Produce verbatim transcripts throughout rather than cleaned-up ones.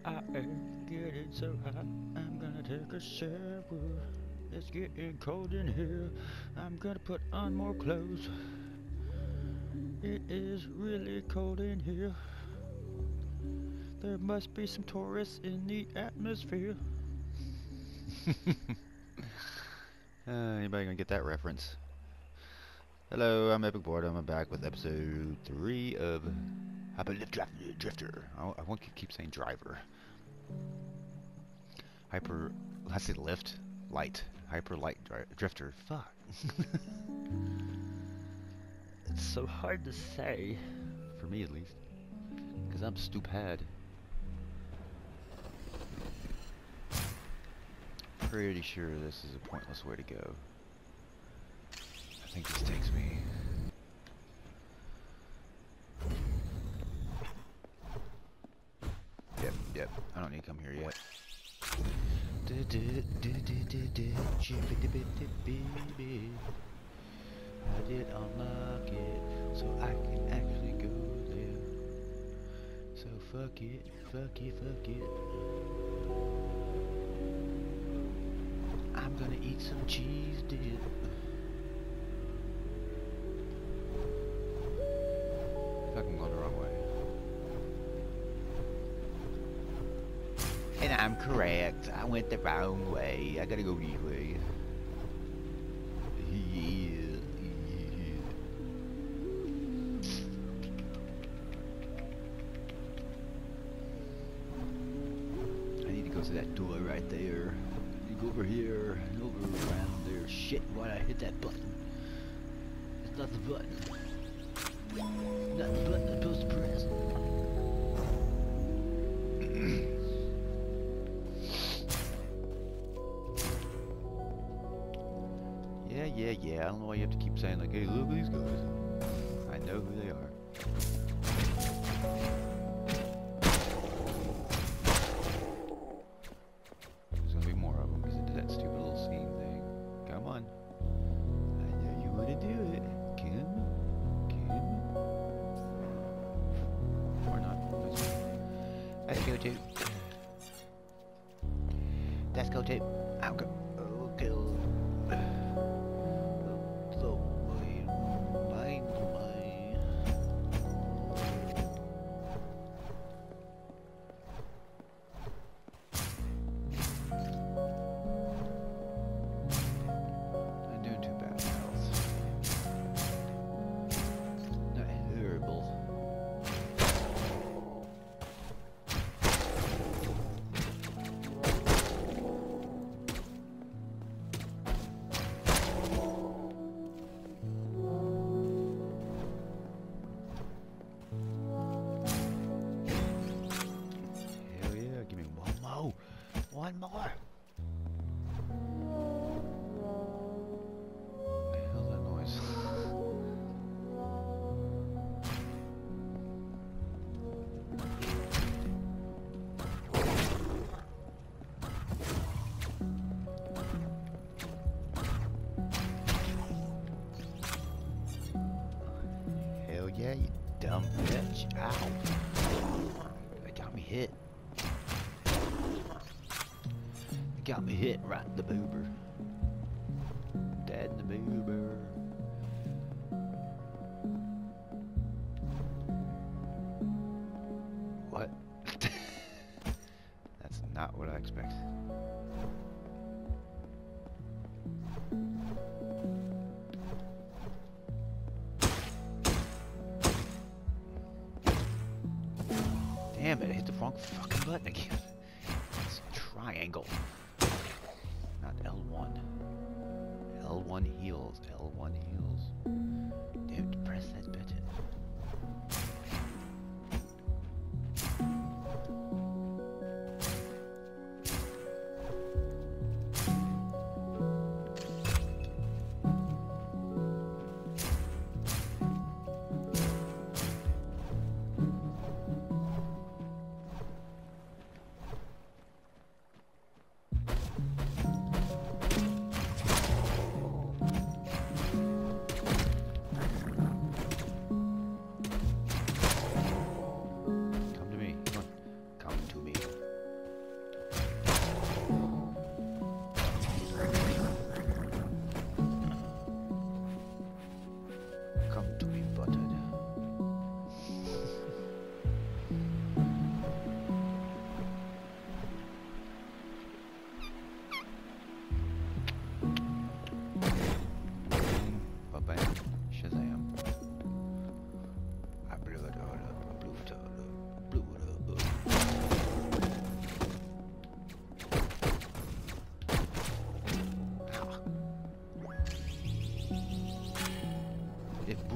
I am getting so hot, I'm gonna take a shower. It's getting cold in here, I'm gonna put on more clothes. It is really cold in here. There must be some tourists in the atmosphere. uh, anybody gonna get that reference? Hello, I'm Epic Boredom. I'm back with episode three of Hyperlift Drifter. I, I want to keep saying driver. Hyper, let's say lift, light, hyper light drifter. Fuck. It's so hard to say, for me at least, because I'm stupid. Pretty sure this is a pointless way to go. I think this takes me. Yep, yep. I don't need to come here yet. I did unlock it, so I can actually go there. So fuck it, fuck it, fuck it. I'm gonna eat some cheese dip. Fuck, I'm going the wrong way. And I'm correct. I went the wrong way. I gotta go this way. Yeah, yeah. I need to go to that door right there. You go over here and over around there. Shit, why'd I hit that button? It's not the button. Not the button I'm supposed to press. Yeah, yeah, yeah. I don't know why you have to keep saying like, hey, look at these guys. I know who they are. There's gonna be more of them because it did that stupid little scene thing. Come on. I know you want to do it. Come. Come. Or not. Let's go too. Let's go too. I'll go. Okay. One more. What the hell's that noise? Hell yeah, you dumb bitch. Ow. That got me hit. Got me hit right in the boober. Dead in the boober. What? That's not what I expected. Damn it, I hit the wrong fucking button again. It's a triangle. L one. L one heals. L one heals. Don't press that button.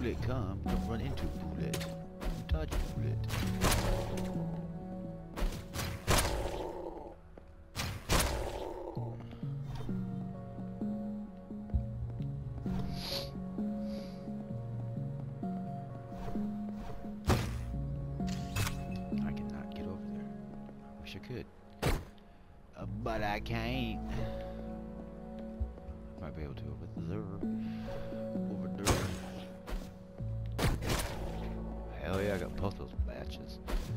bullet come, don't run into bullet. Don't touch bullet. I cannot get over there. I wish I could. Uh, but I can't. Might be able to over there. Over there. Hell yeah, I got both those matches.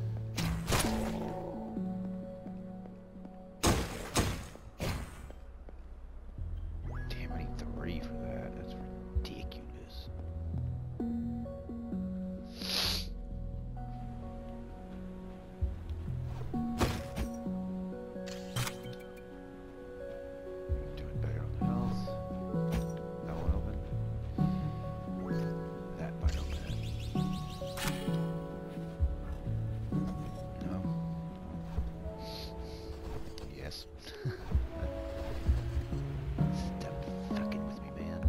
Damn, I need three for that. That's ridiculous. Doing better on the health. That one open. That might open it. No. Yes. Stop fucking with me, man.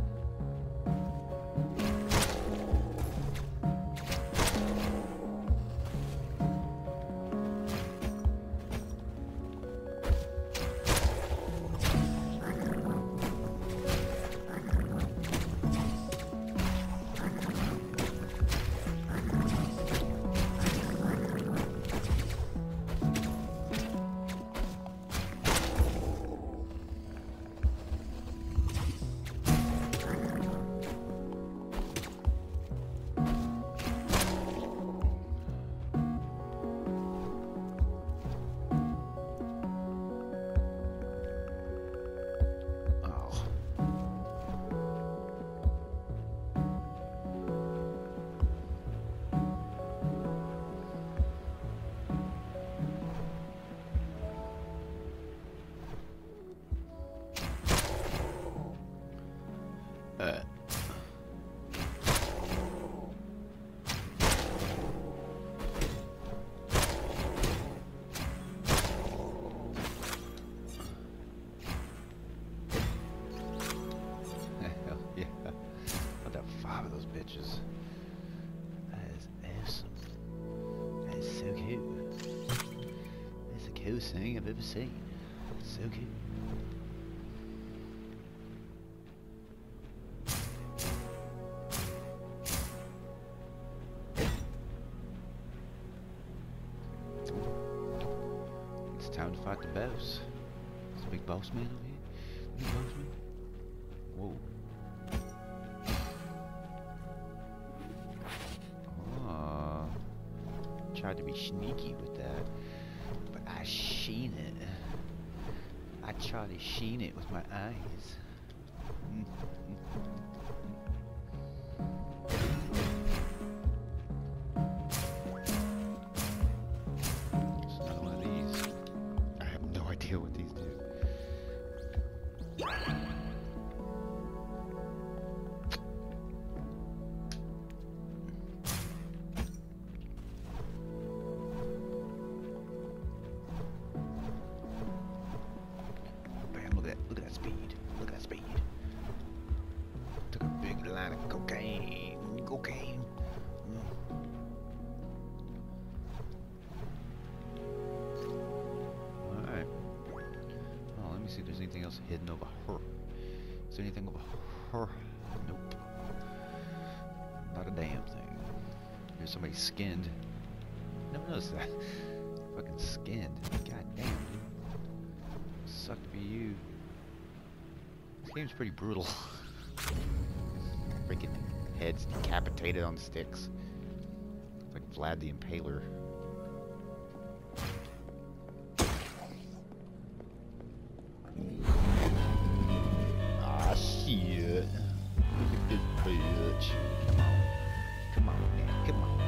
Uh. Hell yeah. I'll have five of those bitches. That is awesome. That is so cool. That's the coolest thing I've ever seen. So cool. It's time to fight the boss. Is the big boss man over here? Big boss man? Whoa. Ah. Tried to be sneaky with that, but I sheen it. I tried to sheen it with my eyes. It's another one of these. I have no idea what these do. Bam, look at that, look at that speed. Look at that speed. Took a big line of cocaine. Cocaine. Alright. Oh, let me see if there's anything else hidden over her. Is there anything over her? Nope. Not a damn thing. Here's somebody skinned. Never noticed that. Fucking skinned. God damn, dude. Sucked for you. This game's pretty brutal. Freaking heads decapitated on sticks. Like Vlad the Impaler. Ah, shit. Look at this bitch. Come on. Come on, man. Come on.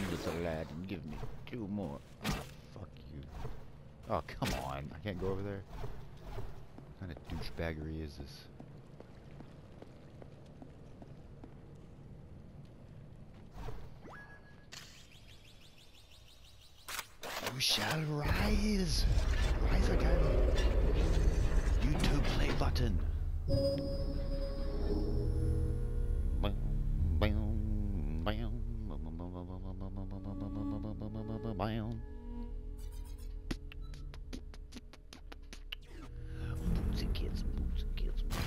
little lad, and give me two more. Oh, fuck you. Oh, come on. I can't go over there. What kind of douchebaggery is this? You shall rise. Rise again. YouTube play button. Boots and kids, boots and kids, boots.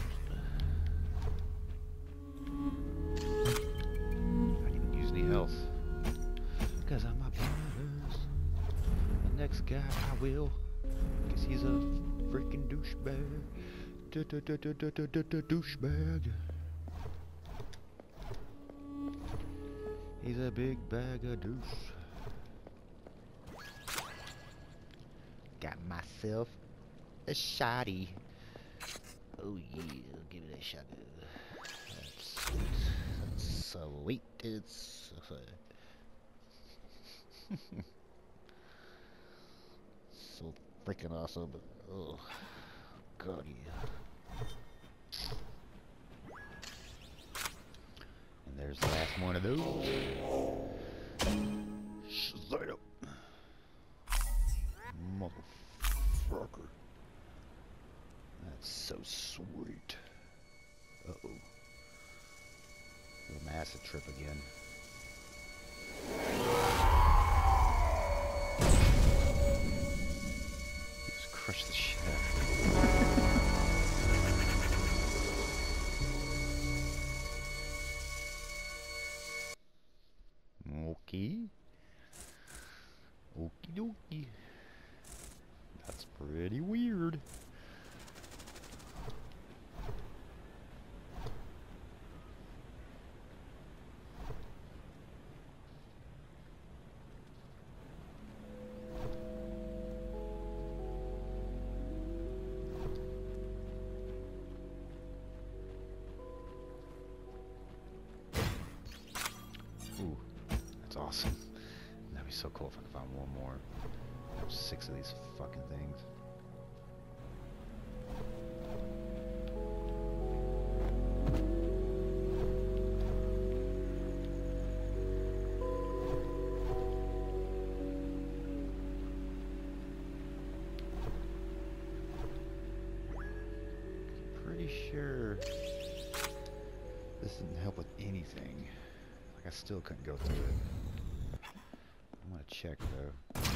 I didn't use any health. Cause I'm my brothers. The next guy I will. Cause he's a freaking douchebag. Douchebag. He's a big bag of douche. Got myself a shotty. Oh yeah, give it a shot. That's sweet. That's sweet. It's so, so freaking awesome. But oh god, yeah. And there's the last one of those. Shut up. Motherfucker. That's so sweet. Uh-oh. Little acid trip again. Just crush the shit out of it. Okay. Okie dokie. That's pretty weird. Ooh, that's awesome. That'd be so cool if I could find one more. There's six of these fucking things. Pretty sure this didn't help with anything. Like I still couldn't go through it. I'm gonna check though.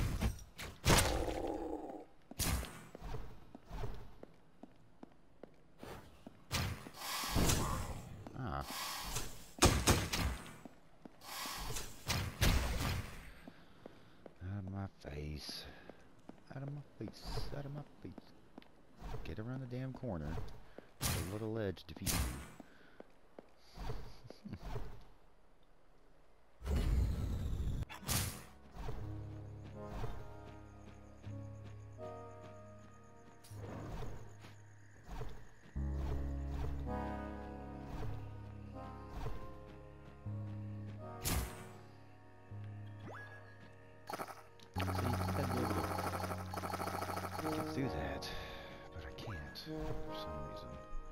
Ah. Out of my face. Out of my face. Out of my face. Get around the damn corner. A little ledge defeats you. Do that, but I can't for some reason.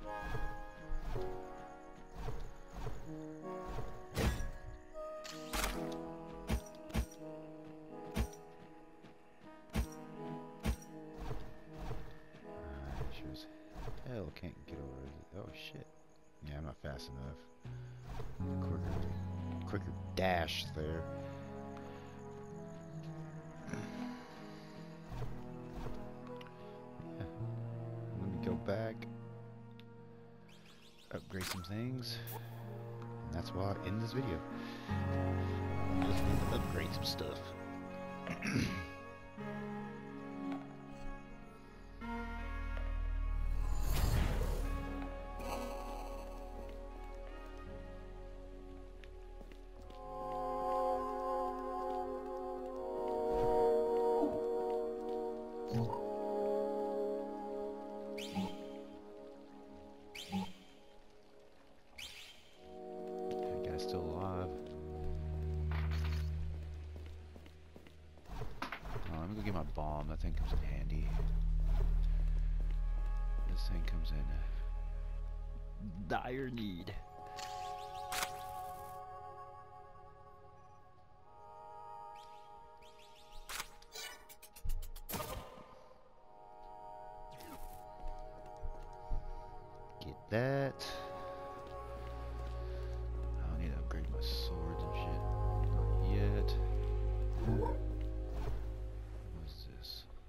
I sure as hell can't get over it. Oh shit. Yeah, I'm not fast enough. Quicker, quicker dash there. Go back, upgrade some things, and that's why I end this video. I just need to upgrade some stuff. That guy's still alive. bomb. That thing comes in handy. This thing comes in dire need. Get that. I need to upgrade my swords and shit. Not yet. What's this?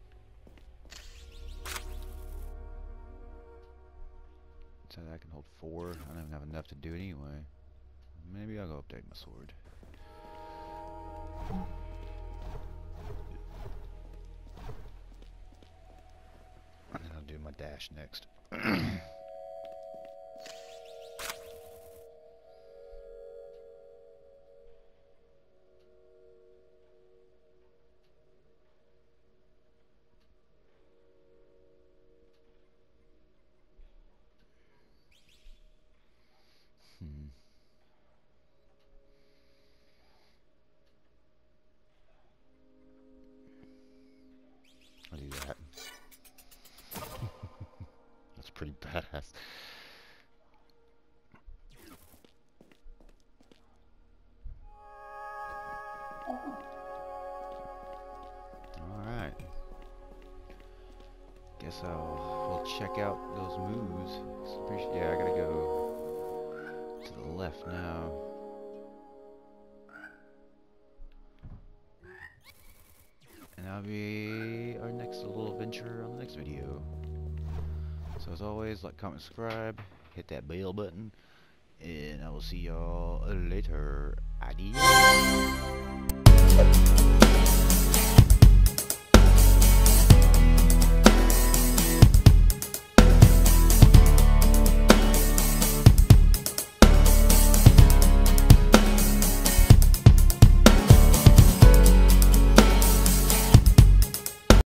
So that I can hold four. I don't even have enough to do it anyway. Maybe I'll go update my sword. And then I'll do my dash next. Hmm. I'll do that. That's pretty badass. Alright. Guess I'll we'll check out those moves. Yeah, I gotta go to the left now. And that'll be our next little adventure on the next video. So as always, like, comment, subscribe, hit that bell button, and I will see y'all later. Adios.